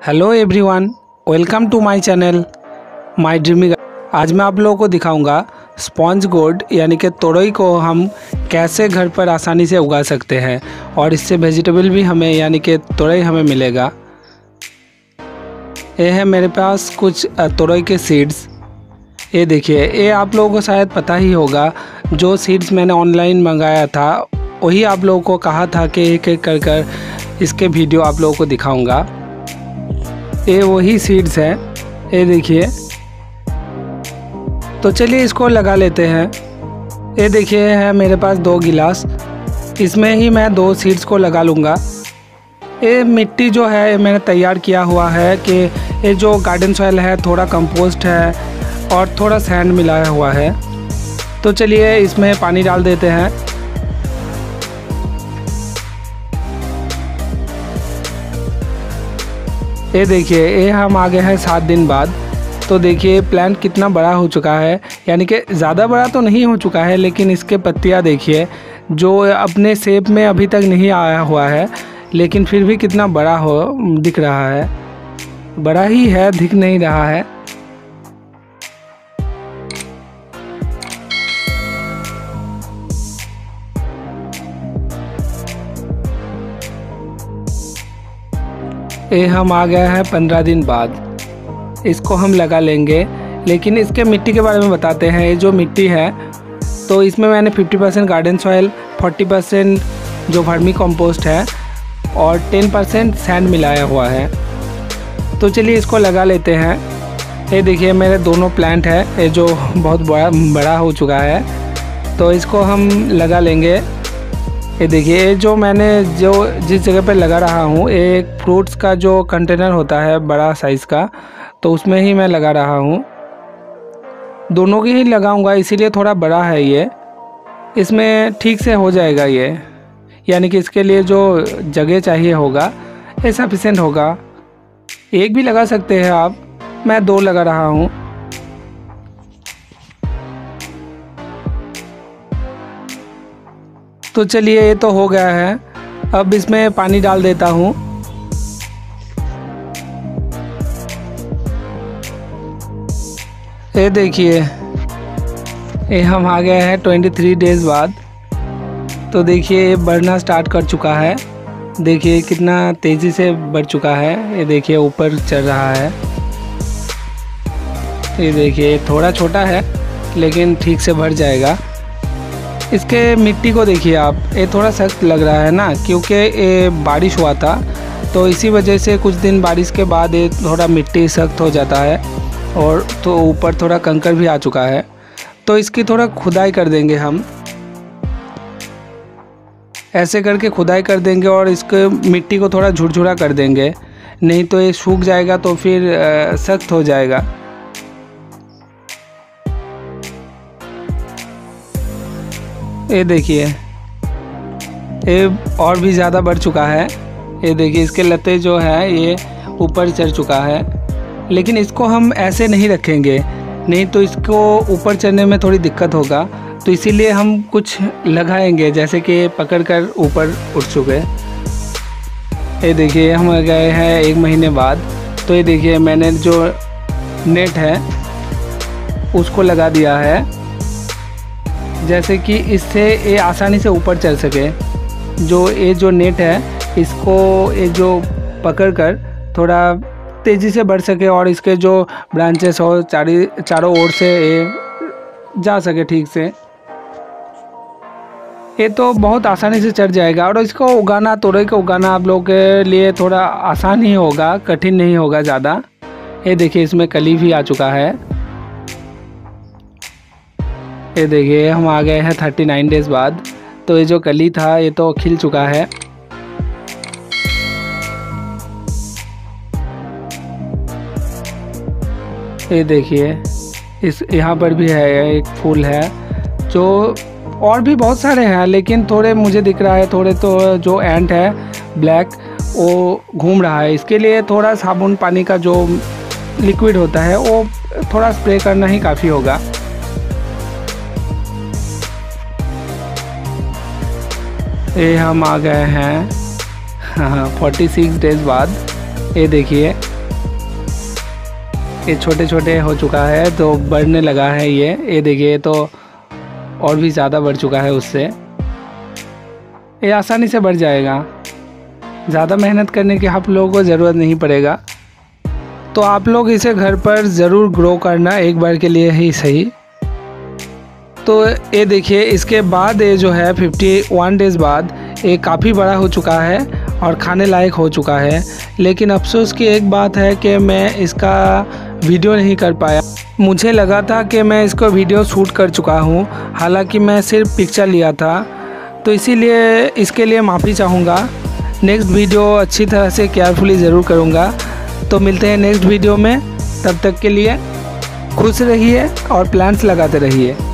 Hello everyone, welcome to my channel my dreamy. आज मैं आप लोगों को दिखाऊंगा स्पॉन्ज गोर्ड यानी कि तोरई को हम कैसे घर पर आसानी से उगा सकते हैं और इससे वेजिटेबल भी हमें यानी कि तोरई हमें मिलेगा। ये है मेरे पास कुछ तोरई के सीड्स। ये देखिए, ये आप लोगों को शायद पता ही होगा, जो सीड्स मैंने ऑनलाइन मंगाया था वही आप लोगों को कहा था कि एक एक कर कर इसके वीडियो आप लोगों को दिखाऊंगा। ये वही सीड्स हैं, ये देखिए। तो चलिए इसको लगा लेते हैं। ये देखिए है मेरे पास 2 गिलास, इसमें ही मैं 2 सीड्स को लगा लूँगा। ये मिट्टी जो है ये मैंने तैयार किया हुआ है कि ये जो गार्डन सॉइल है, थोड़ा कंपोस्ट है और थोड़ा सैंड मिलाया हुआ है। तो चलिए इसमें पानी डाल देते हैं। ये देखिए, ये हम आ गए हैं 7 दिन बाद। तो देखिए प्लांट कितना बड़ा हो चुका है, यानी कि ज़्यादा बड़ा तो नहीं हो चुका है, लेकिन इसके पत्तियां देखिए जो अपने शेप में अभी तक नहीं आया हुआ है, लेकिन फिर भी कितना बड़ा दिख रहा है। बड़ा ही है, दिख नहीं रहा है। ये हम आ गए हैं 15 दिन बाद। इसको हम लगा लेंगे, लेकिन इसके मिट्टी के बारे में बताते हैं। ये जो मिट्टी है तो इसमें मैंने 50% गार्डन सॉइल, 40% जो वर्मी कंपोस्ट है और 10% सैंड मिलाया हुआ है। तो चलिए इसको लगा लेते हैं। ये देखिए मेरे दोनों प्लांट है, ये जो बहुत बड़ा हो चुका है, तो इसको हम लगा लेंगे। ये देखिए जो मैंने जिस जगह पे लगा रहा हूँ, एक फ्रूट्स का जो कंटेनर होता है बड़ा साइज़ का, तो उसमें ही मैं लगा रहा हूँ। दोनों की ही लगाऊंगा, इसीलिए थोड़ा बड़ा है ये। इसमें ठीक से हो जाएगा ये, यानी कि इसके लिए जो जगह चाहिए होगा ये सफिशिएंट होगा। एक भी लगा सकते हैं आप, मैं 2 लगा रहा हूँ। तो चलिए ये तो हो गया है। अब इसमें पानी डाल देता हूँ। ये देखिए, ये हम आ गए हैं 23 डेज़ बाद। तो देखिए ये बढ़ना स्टार्ट कर चुका है। देखिए कितना तेज़ी से बढ़ चुका है। ये देखिए ऊपर चढ़ रहा है। ये देखिए थोड़ा छोटा है लेकिन ठीक से बढ़ जाएगा। इसके मिट्टी को देखिए आप, ये थोड़ा सख्त लग रहा है ना, क्योंकि ये बारिश हुआ था, तो इसी वजह से कुछ दिन बारिश के बाद ये थोड़ा मिट्टी सख्त हो जाता है और तो ऊपर थोड़ा कंकर भी आ चुका है। तो इसकी थोड़ा खुदाई कर देंगे हम, ऐसे करके खुदाई कर देंगे और इसके मिट्टी को थोड़ा झुरझुरा कर देंगे, नहीं तो ये सूख जाएगा तो फिर सख्त हो जाएगा। ये देखिए ये और भी ज़्यादा बढ़ चुका है। ये देखिए इसके लते जो है ये ऊपर चढ़ चुका है, लेकिन इसको हम ऐसे नहीं रखेंगे, नहीं तो इसको ऊपर चढ़ने में थोड़ी दिक्कत होगा। तो इसीलिए हम कुछ लगाएंगे, जैसे कि पकड़कर ऊपर उठ चुके। ये देखिए हम गए हैं 1 महीने बाद। तो ये देखिए मैंने जो नेट है उसको लगा दिया है, जैसे कि इससे ये आसानी से ऊपर चल सके। जो नेट है इसको ये जो पकड़कर थोड़ा तेज़ी से बढ़ सके और इसके जो ब्रांचेस हो चारों ओर से ये जा सके ठीक से। ये तो बहुत आसानी से चढ़ जाएगा और इसको उगाना, तोरई को उगाना आप लोगों के लिए थोड़ा आसान ही होगा, कठिन नहीं होगा ज़्यादा। ये देखिए इसमें कली भी आ चुका है। ये देखिए हम आ गए हैं 39 डेज़ बाद। तो ये जो कली था ये तो खिल चुका है। ये देखिए इस यहाँ पर भी है एक फूल है, जो और भी बहुत सारे हैं, लेकिन थोड़े मुझे दिख रहा है थोड़े। तो जो एंट है ब्लैक वो घूम रहा है, इसके लिए थोड़ा साबुन पानी का जो लिक्विड होता है वो थोड़ा स्प्रे करना ही काफ़ी होगा। ये हम आ गए हैं 46 डेज़ बाद। ये देखिए ये छोटे छोटे हो चुका है तो बढ़ने लगा है। ये देखिए तो और भी ज़्यादा बढ़ चुका है उससे। ये आसानी से बढ़ जाएगा, ज़्यादा मेहनत करने की आप लोगों को ज़रूरत नहीं पड़ेगा। तो आप लोग इसे घर पर ज़रूर ग्रो करना, एक बार के लिए ही सही। तो ये देखिए इसके बाद ये जो है 51 डेज़ बाद ये काफ़ी बड़ा हो चुका है और खाने लायक हो चुका है। लेकिन अफसोस की एक बात है कि मैं इसका वीडियो नहीं कर पाया। मुझे लगा था कि मैं इसको वीडियो शूट कर चुका हूँ, हालांकि मैं सिर्फ पिक्चर लिया था। तो इसीलिए इसके लिए माफ़ी चाहूँगा। नेक्स्ट वीडियो अच्छी तरह से केयरफुली ज़रूर करूँगा। तो मिलते हैं नेक्स्ट वीडियो में, तब तक के लिए खुश रहिए और प्लांट्स लगाते रहिए।